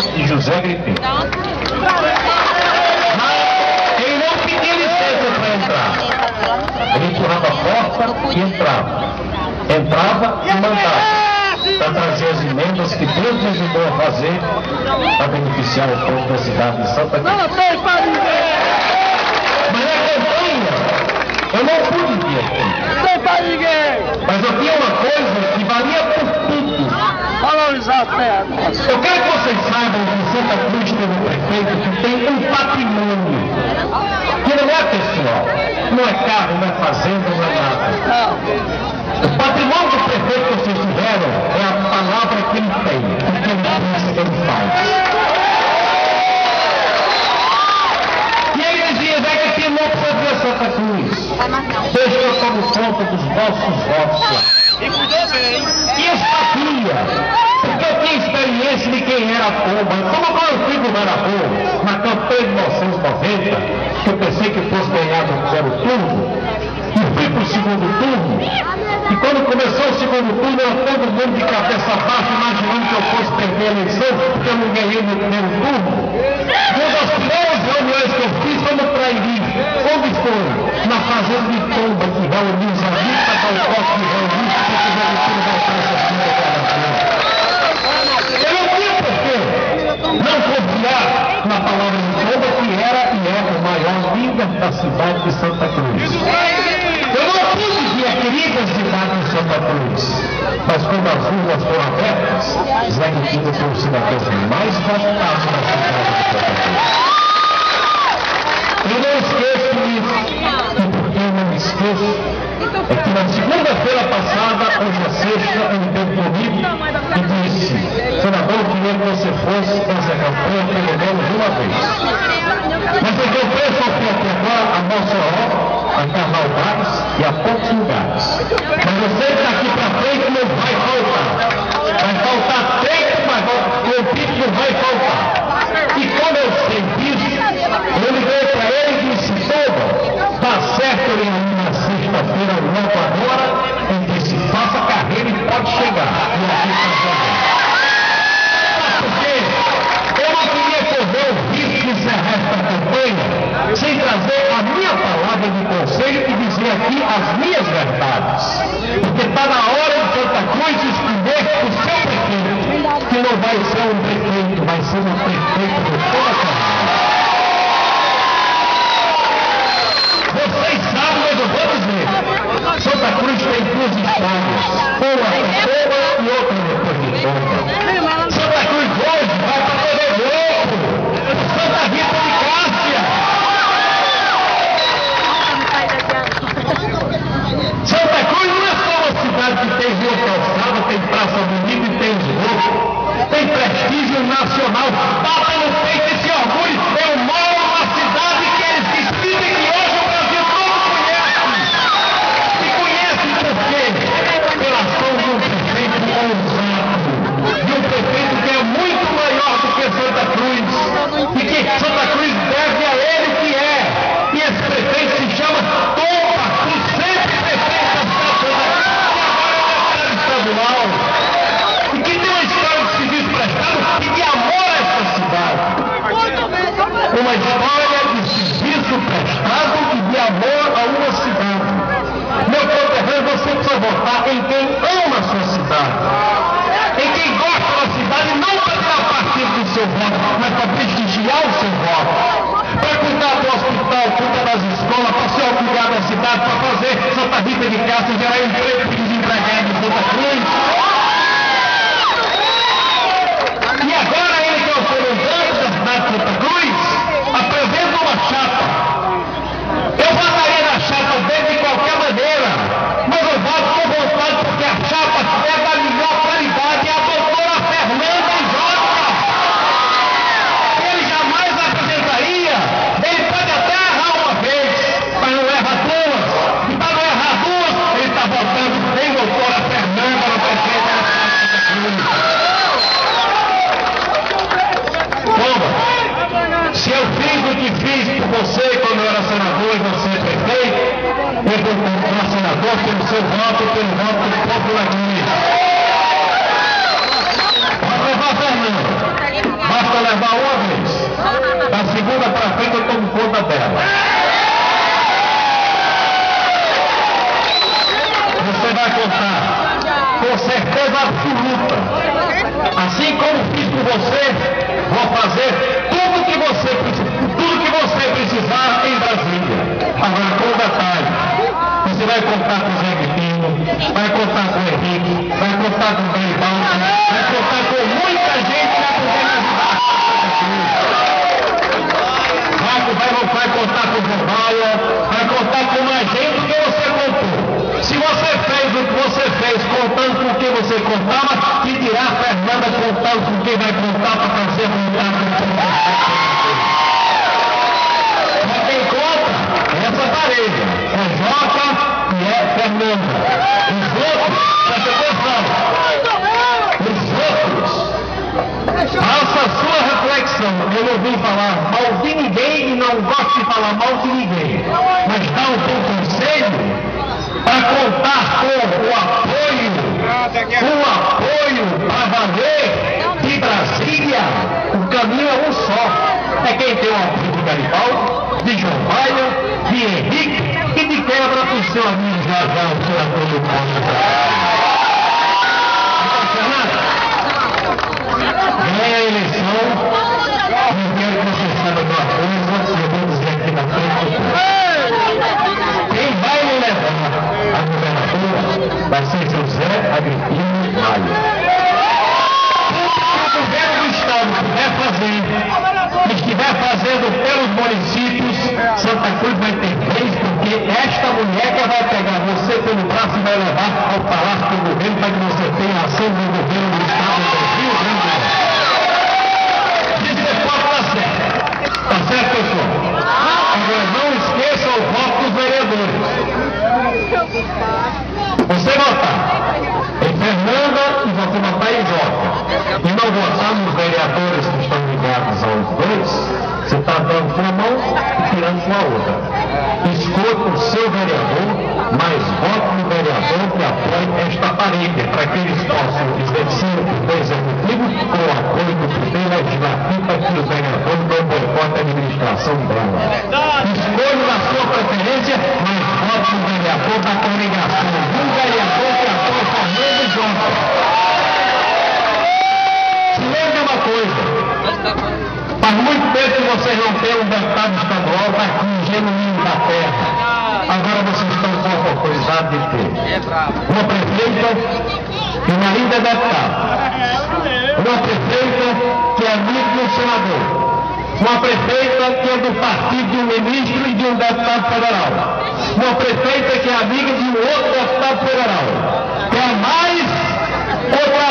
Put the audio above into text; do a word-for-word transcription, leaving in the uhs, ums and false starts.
de José Gripim. Mas ele não pedia licença para entrar. Ele empurrava a porta e entrava. Entrava e mandava. Para trazer as emendas que Deus me ajudou a fazer para beneficiar o povo da cidade de Santa Cruz. Não tem para ninguém! Mas na campanha, eu não pude vir aqui. Não tem para ninguém! Mas eu tinha uma coisa que valia por tudo. Valorizar a terra. Eu quero que vocês saibam que Santa Cruz tem um prefeito que tem um patrimônio. Que não é pessoal. Não é carro, não é fazenda, não é nada. Não. O patrimônio do prefeito que vocês tiveram é a palavra que ele tem, o que ele pensa que ele faz. E ele dizia, Zé que não precisa ver Santa Cruz. Deixa eu tomo conta dos vossos votos lá. E cuidou bem. E eu sabia, porque eu tinha experiência de quem era pomba. Como quando eu fui governador, na campanha de mil novecentos e noventa, que eu pensei que fosse ganhar no primeiro turno, e fui para o segundo turno, e quando começou o segundo turno, era todo mundo de cabeça baixa, imaginando que eu fosse perder a eleição, porque eu não ganhei no primeiro turno. E uma das primeiras reuniões que eu fiz foi no Trairi. Onde foi? Na fazenda de Pomba, que reuniu os amigos para dar o toque de reunião, porque o Zé Gripim voltar essa cima da Eu não tinha porquê não confiar na palavra de Pomba, que era e é o maior líder da cidade de Santa Cruz. Eu não pude ver a querida cidade de Santa Cruz, mas quando as ruas foram abertas, Zé Gripim foi o cidadão mais votado da cidade de Santa Cruz. Eu não esqueço isso, e porque eu não me esqueço, é que na segunda-feira passada, hoje é sexta, ele veio comigo e disse, senador, eu queria que você fosse nessa campanha pelo menos uma vez. Mas eu dou preço aqui agora a Mossoró, a Carvalhais e a poucos lugares. Mas você que está aqui para frente não vai faltar. Vai faltar tempo, mas o pico não vai faltar. E quando eu sei disso, eu liguei para ele e disse, Pomba, tá certo ele ali na sexta-feira, logo agora, e disse, faça carreira e pode chegar. E aqui está Sabe por quê? Eu não queria correr o risco de encerrar esta campanha sem trazer a minha palavra de conselho e dizer aqui as minhas verdades. Porque está na hora de Santa Cruz escolher o seu prefeito, que não vai ser um prefeito, vai ser um prefeito de toda a família. Vocês sabem, mas eu vou dizer, Santa Cruz tem duas histórias, uma é boa e outra depois de Pomba. Santa Cruz hoje vai para Poder Louco, Santa Rita de Cássia. Santa Cruz não é só uma cidade que tem rua calçada, tem praça bonita e tem esgoto, tem prestígio nacional. Bata no peito esse orgulho, eu moro numa cidade que eles dizem que hoje o Brasil todo conhece. E conhece por quê? Pela ação de um prefeito ousado, de um prefeito que é muito maior do que Santa Cruz, e que Santa Cruz deve a ele o que é. E esse prefeito se chama Pomba, o sempre prefeito da cidade de Santa Cruz, que agora é deputado estadual, e que tem uma história de serviço prestado e de amor a essa cidade. Uma história de serviço prestado e de amor a uma cidade. Meu conterrâneo, você precisa votar em quem ama a sua cidade, em quem gosta da cidade, não para tirar partido do seu voto, mas para prestigiar o seu voto, para cuidar do hospital, cuidar das escolas, para ser cuidar da cidade, para fazer Santa Rita de Cássia gerar emprego para os empregados de Santa Cruz. E agora ele que é o comandante da cidade de Santa Cruz, apresenta uma chapa. Eu votaria na chapa dele de qualquer maneira, mas eu voto com vontade porque a chapa é da melhor qualidade, é a doutora Fernanda Jota. Ele jamais apresentaria, ele pode até errar uma vez, mas não erra duas. E para não errar duas, ele está votando em doutora Fernanda no prefeito da cidade de Santa Cruz. Se eu fiz o que fiz por você quando eu era senador e você é prefeito, eu vou continuar senador pelo seu voto, pelo voto do povo aqui. Basta levar Fernando. Basta certeza absoluta. Assim como fiz com você, vou fazer tudo que você, tudo que você precisar em Brasília. Agora, com detalhe, você vai contar com o Zé Guilherme, vai contar com o Henrique, vai contar com o Garibaldi, vai contar com muita gente que vai poder ajudar. Vai, vai, vai contar com o Romaia, vai contar com mais gente que você contou. Se você fez o que você fez contando com o que você contava, que dirá a Fernanda contando com quem vai contar para fazer contar com o que você fez. Mas quem conta é essa parede, é Joca e é Fernanda. Os outros, presta atenção, os outros, faça a sua reflexão. Eu não ouvi falar mal de ninguém e não gosto de falar mal de ninguém, mas dá um bom conselho para contar com o apoio, o apoio para valer de Brasília. O caminho é um só. É quem tem o apoio de Garibaldi, de João Maia, de Henrique e de quebra do seu amigo Jajá, o senador do Conde. Ganha a eleição, não quero que você saiba de uma coisa, eu vou dizer aqui na frente. Quem vai me levar a governadora vai ser José Agripino Maia. O governo do Estado puder fazer, estiver fazendo pelos municípios, Santa Cruz vai ter vez, porque esta mulher que vai pegar você pelo braço e vai levar ao Palácio do Governo para que você tenha ação do governo do Estado do Rio Grande do Norte. Diz que pode estar certo. Está certo, pessoal? Agora não esqueça o voto dos vereadores. Você votar em Fernanda e você votar em Joca. E não votar nos vereadores que estão ligados aos dois, você está dando com uma mão e tirando com a outra. Escolha o seu vereador, mas vote no vereador que apoie esta parede, para que eles possam exercer o poder executivo com o apoio do poder legislativo para que o vereador não boicote a administração dela. Escolha a sua preferência, mas vote no vereador da congregação. Um vereador que apoia Fernando e Joca. Se lembre uma coisa, faz muito tempo que vocês não têm um deputado estadual daqui, genuíno da terra. Agora vocês estão com a oportunidade de ter uma prefeita que uma linda deputada, uma prefeita que é amiga de um senador, uma prefeita que é do partido de um ministro e de um deputado federal, uma prefeita que é amiga de um outro deputado federal, que é mais outra